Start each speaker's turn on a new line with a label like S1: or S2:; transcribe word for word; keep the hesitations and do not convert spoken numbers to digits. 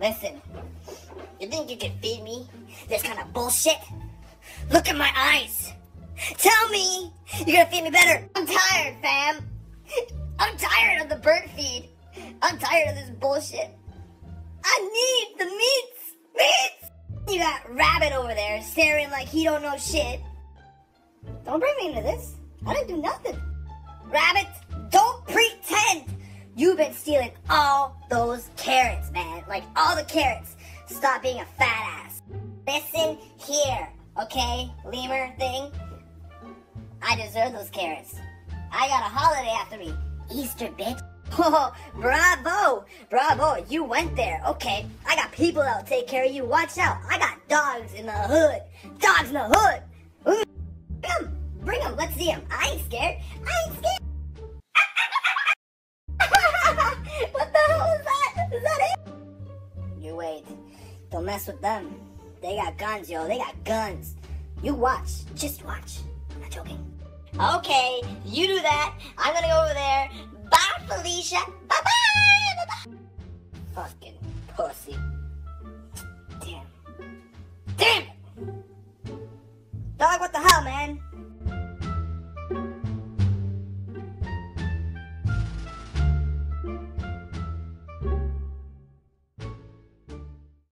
S1: Listen, you think you can feed me this kind of bullshit? Look at my eyes. Tell me you're gonna feed me better. I'm tired, fam. I'm tired of the bird feed. I'm tired of this bullshit. I need the meats. Meats! You got Rabbit over there staring like he don't know shit. Don't bring me into this. I didn't do nothing. Rabbit, don't pretend. You've been stealing all those carrots, man. Like, all the carrots. Stop being a fat ass. Listen here, okay, lemur thing? I deserve those carrots. I got a holiday after me. Easter, bitch. Oh, bravo. Bravo, you went there. Okay, I got people that'll take care of you. Watch out. I got dogs in the hood. Dogs in the hood. Ooh. Bring them. Bring them. Let's see them. I ain't scared. I ain't scared. What the hell is that? Is that it? You wait. Don't mess with them. They got guns, yo. They got guns. You watch. Just watch. I'm not joking. Okay, you do that. I'm gonna go over there. Bye, Felicia. Bye-bye. Bye-bye. Fucking pussy. Damn. Damn it. Dog, what the hell?